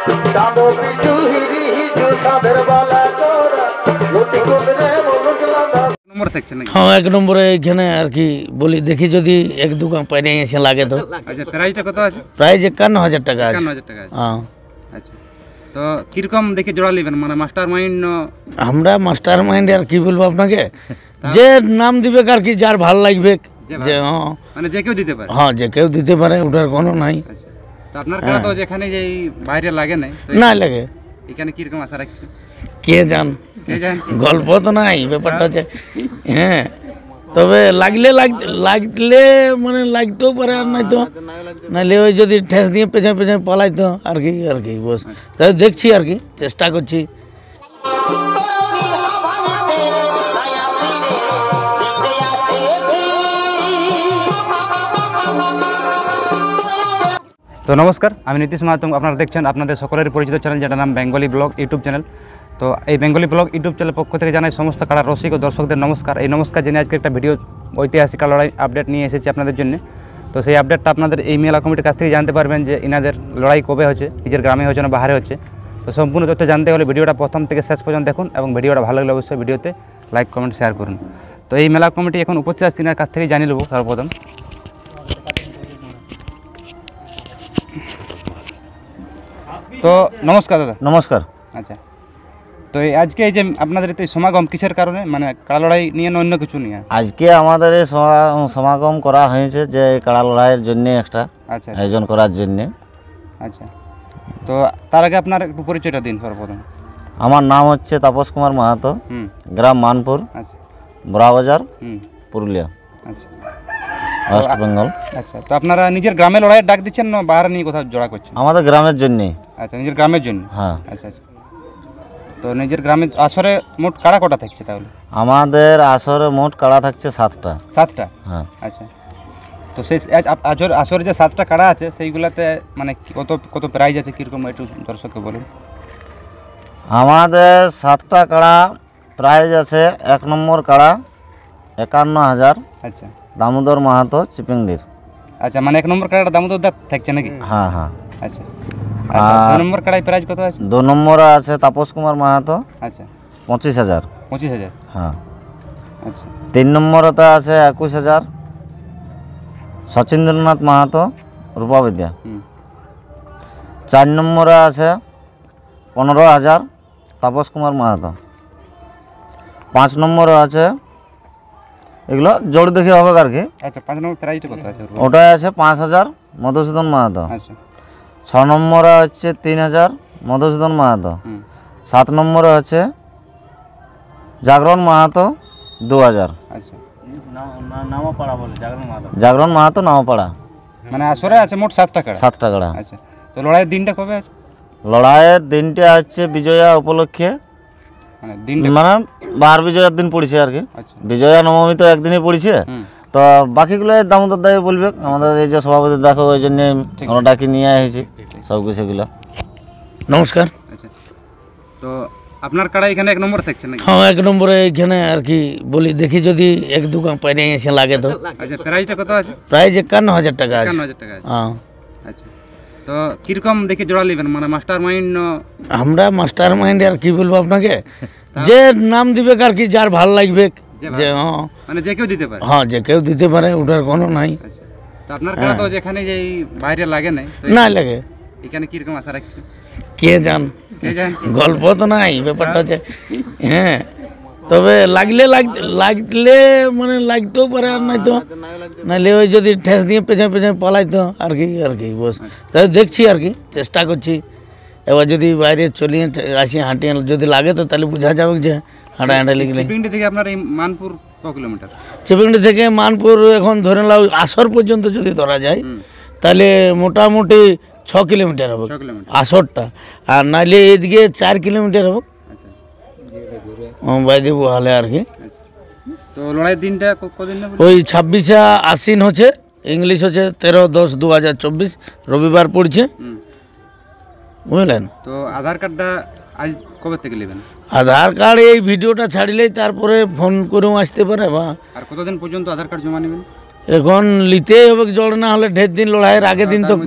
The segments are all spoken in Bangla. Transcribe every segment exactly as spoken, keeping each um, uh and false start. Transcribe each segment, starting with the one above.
हाँ एक नम्बर एखाने আর কি বলি দেখি যদি এক দুকান পাইনে এসে লাগে তো। আচ্ছা প্রাইসটা কত আছে? প্রাইস একান্ন হাজার টাকা আছে। একান্ন হাজার টাকা আছে। হ্যাঁ আচ্ছা তো কিরকম দেখে জোড়া নেবেন মানে মাস্টার মাইন্ড? আমরা মাস্টার মাইন্ড আর কি বলবো আপনাকে, যে নাম দিবে আর কি যার ভালো লাগবে, যে হ্যাঁ মানে যে কেউ দিতে পারে। হ্যাঁ যে কেউ দিতে পারে, ওটার কোনো নাই। আচ্ছা তো আপনার কাছে তো যেখানে যেই বাইরে লাগে নাই না লাগে, এখানে কিরকম আশা রাখছেন? কে জান, কে জান, গল্প তো নাই, ব্যাপারটা হচ্ছে হ্যাঁ। তবে লাগলে লাগলে মানে লাগতেও পারে আর নাই তো, নাহলে ওই যদি ঠেস দিয়ে পেছনে পেছনে পালাইতো আর কি আর কি বস। তাই দেখছি আর কি, চেষ্টা করছি। তো নমস্কার, আমি নীতিশ মাহাতো। আপনারা দেখছেন আপনাদের সকলের পরিচিত চ্যানেল, যেটার নাম বেঙ্গলি ব্লগ ইউটিউব চ্যানেল। তো এই বেঙ্গলি ব্লগ ইউটিউব চ্যানেলের পক্ষ থেকে জানাই সমস্ত কাড়া রসিক ও দর্শকদের নমস্কার। এই নমস্কার জেনে আজকে একটা ভিডিও ঐতিহাসিক লড়াই আপডেট নিয়ে এসেছি আপনাদের জন্য। তো সেই আপডেটটা আপনাদের এই মেলা কমিটির কাছ থেকে জানতে পারবেন যে ইনাদের লড়াই কবে হচ্ছে, নিজের গ্রামে হচ্ছে না বাহারে হচ্ছে। তো সম্পূর্ণ তথ্য জানতে হলে ভিডিওটা প্রথম থেকে শেষ পর্যন্ত দেখুন, এবং ভিডিওটা ভালো লাগলে অবশ্যই ভিডিওতে লাইক কমেন্ট শেয়ার করুন। তো এই মেলা কমিটি এখন উপস্থিত আছে, তিনার কাছ থেকে জানিয়ে নেব সর্বপ্রথম। তো নমস্কার দাদা। নমস্কার। আচ্ছা তো আজকে এই যে আপনাদের এই সমাগম কিসের কারণে, মানে কাড়া লড়াই নিয়ে না অন্য কিছু নিয়ে? আজকে আমাদের এই সমাগম করা হয়েছে যে কাড়া লড়াইয়ের জন্য একটা আচ্ছা আয়োজন করার জন্য। আচ্ছা তো তার আগে আপনার একটু পরিচয়টা দিন সর্বপ্রথম। আমার নাম হচ্ছে তাপস কুমার মাহাতো, হুম গ্রাম মানপুর, আচ্ছা বড়াবাজার, হুম পুরুলিয়া, আচ্ছা ওয়েস্ট বেঙ্গল। আচ্ছা তো আপনারা নিজের গ্রামে লড়াইয়ের ডাক দিচ্ছেন না বাইরে নিয়ে কোথাও জোড়া করছেন? আমাদের গ্রামের জন্যে। আচ্ছা নিজের গ্রামের জন্য। হ্যাঁ আচ্ছা আচ্ছা তো নিজের গ্রামে আসরে মোট কাড়া কটা থাকছে তাহলে? আমাদের আসরে মোট কাড়া থাকছে সাতটা। সাতটা? হ্যাঁ আচ্ছা তো সেই আজর আসরে যে সাতটা কাড়া আছে সেইগুলাতে মানে কত কত প্রাইজ আছে, কীরকম একটু দর্শককে বলুন। আমাদের সাতটা কাড়া প্রাইজ আছে। এক নম্বর কাড়া একান্ন হাজার, আচ্ছা দামোদর মাহাতো চিপিংডির। আচ্ছা মানে এক নম্বর কাড়াটা দামোদর দা থাকছে নাকি? হ্যাঁ হ্যাঁ। আচ্ছা আচ্ছা দু নম্বর কাড়াই প্রাইজ কত আছে? দু নম্বরে আছে তাপস কুমার মাহাতো, আচ্ছা পঁচিশ হাজার। পঁচিশ হাজার? হ্যাঁ। আচ্ছা তিন নম্বরতে আছে একুশ হাজার, সচিন্দ্রনাথ মাহাতো, রূপাবিদ্যা। হুম চার নম্বরে আছে পনেরো হাজার, তাপস কুমার মাহাতো। পাঁচ নম্বরে আছে, এগুলো জোর দেখে হবে আর কি। আচ্ছা পাঁচ নম্বর প্রাইজটা কত আছে? ওটাই আছে পাঁচ হাজার, মধুসূদন মাহাতো। আচ্ছা ছ নম্বরে হচ্ছে তিন হাজার, মধুসূদন মাহাতো। হুম সাত নম্বরে হচ্ছে জাগরণ মাহাতো, দু হাজার। আচ্ছা জাগরণ মাহাতো নামপাড়া। মানে আসরে আছে মোট সাতটা কাড়া? সাতটা কাড়া। আচ্ছা তো লড়াইয়ের দিনটা কবে আছে? লড়াইয়ের দিনটা হচ্ছে বিজয়া উপলক্ষে, মানে দিনটা মানে বার বিজয়ার দিন পড়েছে আর কি। আচ্ছা বিজয়া নবমী তো একদিনই পড়েছে। হুম তো বাকিগুলো দামোদর দায় বলবে, আমাদের এই যে সভাপতি দেখো ওই জন্য আমরা ডাকি নিয়ে এসেছি সব কিছুগুলো। নমস্কার। আচ্ছা তো আপনার কাড়া এখানে এক নম্বর থাকছে নাকি? হ্যাঁ এক নম্বরে এখানে আর কি বলি দেখি যদি এক দুকান পাইনে এসে লাগে তো। আচ্ছা প্রাইসটা কত আছে? প্রাইস একান্ন হাজার টাকা আছে। একান্ন হাজার টাকা আছে। হ্যাঁ আচ্ছা তো কিরকম দেখে জোড়া নেবেন, মানে মাস্টার মাইন্ড? আমরা মাস্টার মাইন্ড আর কি বলবো আপনাকে, যে নাম দিবে আর কি যার ভালো লাগবে, যে হ্যাঁ মানে যে কেউ দিতে পারে। হ্যাঁ যে কেউ দিতে পারে, ওটার কোনো নাই। আচ্ছা তো আপনার কাছে তো যেখানে যেই বাইরে লাগে নাই না লাগে, এখানে কিরকম আশা রাখছেন? কে জান, কে জান, গল্প তো নাই, ব্যাপারটা হচ্ছে হ্যাঁ। তবে লাগলে লাগলে মানে লাগতেও পারে আর নাই তো, নাহলে ওই যদি ঠেস দিয়ে পেছনে পেছনে পালাইতো আর কি আর কি বস। তাই দেখছি আর কি, চেষ্টা করছি। এবার যদি বাইরে চলিয়ে আসি হাঁটিয়ে যদি লাগে তো তাহলে বোঝা যাবে যে হাঁটা হাঁটা লিখলে। চিপিংডি থেকে আপনার এই মানপুর ক কিলোমিটার? চিপিংডি থেকে মানপুর এখন ধরে নাও আসর পর্যন্ত যদি ধরা যায় তাহলে মোটামুটি ছ কিলোমিটার হবে আসরটা, আর নাহলে এদিকে চার কিলোমিটার হবে বাইদেবু হালে আর কি। তো লড়াইয়ের দিনটা কদিন? ওই ছাব্বিশে আশ্বিন হচ্ছে, ইংলিশ হচ্ছে তেরো দশ দু হাজার চব্বিশ, রবিবার পড়ছে, বুঝলেন। তো আধার কার্ডটা আজ কবে থেকে নেবেন? আধার কার্ড এই ভিডিওটা ছাড়লেই তারপরে ফোন করেও আসতে পারে। বা আর কতদিন পর্যন্ত আধার কার্ড জমা নেবেন? এখন নিতেই হবে, জল না হলে ঢের দিন লড়াইয়ের আগের দিন তো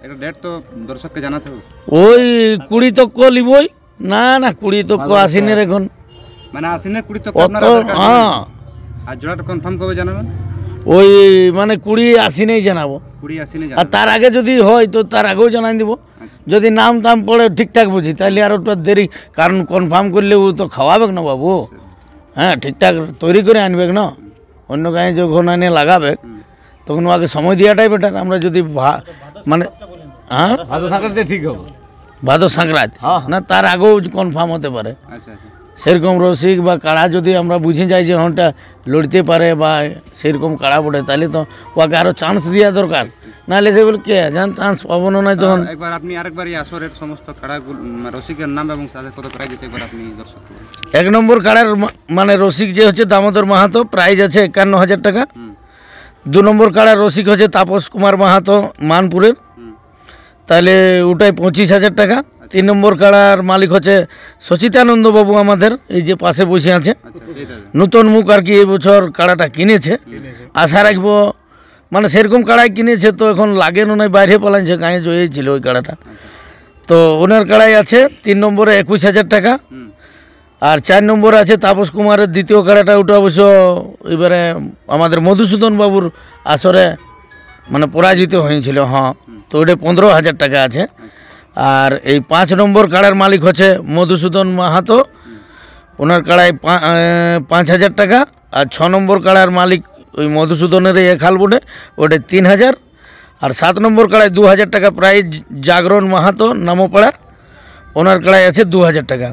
একটা ডেট তো দর্শককে জানাতে হবে। ওই কুড়ি তক লিবই না না কুড়ি তক আসিনের এখন মানে আশ্বিনের কুড়ি তক অত আপনারা দরকার। হ্যাঁ আর জোড়াটা কনফার্ম কবে জানাবেন? ওই মানে কুড়ি আসিনেই জানাবো। কুড়ি আশ্বিনে আর জানাবেন। তার আগে যদি হয় তো তার আগেও জানাই দিব। যদি নাম টাম পড়ে ঠিকঠাক বুঝি তাহলে আর ওটা দেরি, কারণ কনফার্ম করলে ও তো খাওয়াবে না বাবু। হ্যাঁ ঠিকঠাক তৈরি করে আনবে না, অন্য গায়ে যখন এনে লাগাবে তখন ওকে সময় দেওয়াটাই বেটার। আমরা যদি ভা- মানে হ্যাঁ ভাদো সাঁকড়াতে ঠিক হবে। ভাদর সংক্রান্ত না তার আগেও কনফার্ম হতে পারে। আচ্ছা আচ্ছা। সেরকম রসিক বা কাড়া যদি আমরা বুঝে যাই যে হনটা লড়তে পারে বা সেরকম কাড়া পড়ে, তাহলে তো ওকে আরও চান্স দেওয়া দরকার। নাহলে সে বলে কে জান চান্স পাবো না নাই তখন। একবার আপনি আরেকবার এই আসরের সমস্ত কাড়াগুলো রসিকের নাম এবং সাথে কত প্রাইজ আছে একবার আপনি দর্শককে বলুন। এক নম্বর কাড়ার মা- মানে রসিক যে হচ্ছে দামোদর মাহাতো, প্রাইজ আছে একান্ন হাজার টাকা। হুম দু নম্বর কাড়ার রসিক হচ্ছে তাপস কুমার মাহাতো মানপুরের, হুম তাহলে ওটাই পঁচিশ হাজার টাকা। তিন নম্বর কাড়ার মালিক হচ্ছে সচিতানন্দ বাবু আমাদের, এই যে পাশে বসে আছে, আচ্ছা সেইটা নতুন মুখ আর কি এই বছর কাড়াটা কিনেছে। আশা রাখবো মানে সেরকম কাড়াই কিনেছে তো এখন লাগেনও নাই, বাইরে পালাইছে, গায়ে জয়েছিল ওই কাড়াটা। তো ওনার কাড়াই আছে তিন নম্বরে একুশ হাজার টাকা। হুম আর চার নম্বরে আছে তাপস কুমারের দ্বিতীয় কাড়াটা, ওটা অবশ্য এবারে আমাদের মধুসূদন বাবুর আসরে মানে পরাজিত হয়েছিল। হ্যাঁ তো ওটা পনেরো হাজার টাকা আছে। আর এই পাঁচ নম্বর কাড়ার মালিক হচ্ছে মধুসূদন মাহাতো, ওনার কাড়ায় পা- আহ, পাঁচ হাজার টাকা। আর ছ নম্বর কাড়ার মালিক ওই মধুসূদনের এই এখাল বোর্ডে, ওটা তিন হাজার। আর সাত নম্বর কাড়ায় দু হাজার টাকা প্রাইজ জাগরণ মাহাতো নামোপাড়া, ওনার কাড়ায় আছে দু হাজার টাকা।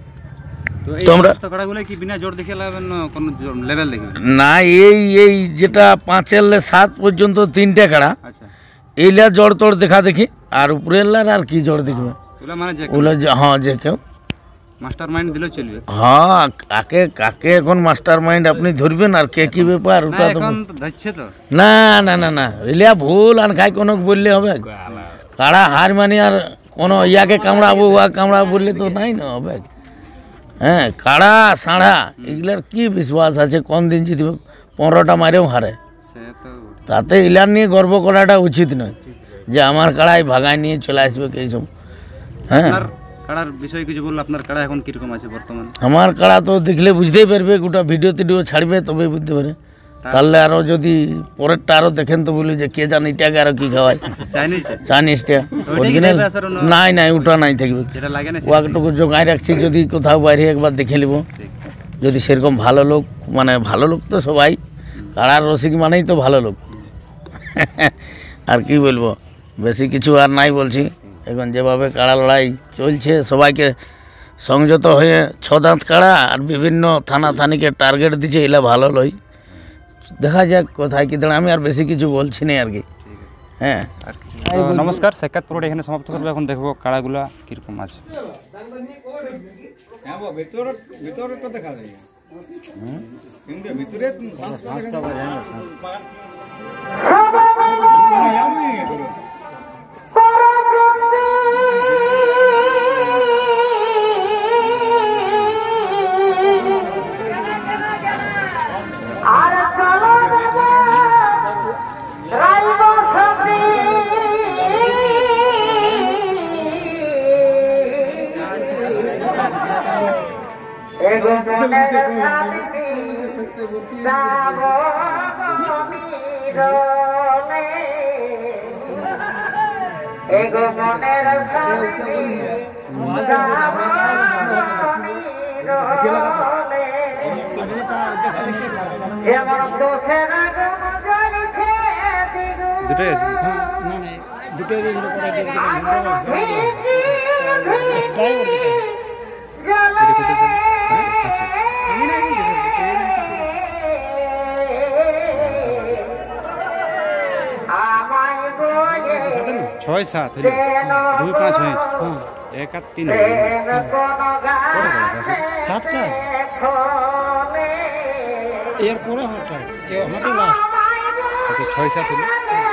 তো এই তো আমরা- সমস্ত কাড়াগুলো কি বিনা জোর দেখে লাগাবেন না কোন লেভেল দেখবেন? না এই এই যেটা পাঁচের লে সাত পর্যন্ত তিনটে কাড়া, আচ্ছা এইলা জড় তড় দেখা দেখি, আর উপরের লার আর কি জড় দেখবে ওগুলো মানে যে ওগুলো যে- হ্যাঁ যে কেউ মাস্টার মাইন্ড দিলেও চলবে। হ্যাঁ কাকে কাকে এখন মাস্টার মাইন্ড আপনি ধরবেন আর কে কি ব্যাপার না ওটা তো এখন তো ধরছে তো। না না না না এলিয়া ভুল আর খাই কোনো বললে হবে? কাড়া হার মানি আর কোনো ইয়াকে কামড়াবো উয়া কামড়াবো বললে তো নাই না হবে। হ্যাঁ কাড়া সাড়া এগুলার কি বিশ্বাস আছে কোন দিন জিতবে, পনেরোটা মারেও হারে, সে তো তাতে ইলার নিয়ে গর্ব করাটা উচিত নয় যে আমার কাড়াই ভাগায় নিয়ে চলে আসবে এইসব। হ্যাঁ আপনার কাড়ার বিষয়ে কিছু বললো, আপনার কাড়া এখন কিরকম আছে বর্তমানে? আমার কাড়া তো দেখলে বুঝতেই পারবে, গোটা ভিডিও টিডিও ছাড়বে তবে বুঝতে পারে। তাহলে আরও যদি পরেরটা আরও দেখেন তো বলি যে কে জানে এটাকে আরও কী খাওয়ায় চাইনিজটা চাইনিজটা ওইটাই অরিজিনাল দেবে আসলে অন্য- নাই নাই ওটা নাই থাকবে। যেটা লাগে না ওয়াকটুকু জোগাই রাখছি, যদি কোথাও বাইরে একবার দেখে নেব, যদি সেরকম ভালো লোক, মানে ভালো লোক তো সবাই, কাড়ার রসিক মানেই তো ভালো লোক। আর কি বলবো, বেশি কিছু আর নাই বলছি। এখন যেভাবে কাড়া লড়াই চলছে, সবাইকে সংযত হয়ে ছ দাঁত কাড়া আর বিভিন্ন থানা থানিকে টার্গেট দিচ্ছে, এলা ভালো লই। দেখা যাক কোথায় কি দাঁড়া, আমি আর বেশি কিছু বলছি না আর কি। হ্যাঁ আর কিছু না। তো নমস্কার, সাক্ষাৎ পুরোটা এখানে সমাপ্ত করবো। এখন দেখবো কাড়াগুলা কিরকম আছে। এগো মনের সাথী যেমন দোষের আগুন জ্বলছে দ্বিগুণ। দুটোই আছে ভিকি ভিকি জ্বলে। আমায় বলে ছয় সাত হইল, দুই পাঁচ হয়েছে, এক আর তিন হইল। সাতটা আছে এর পরে হঠাৎ আচ্ছা ছয় সাত হইল।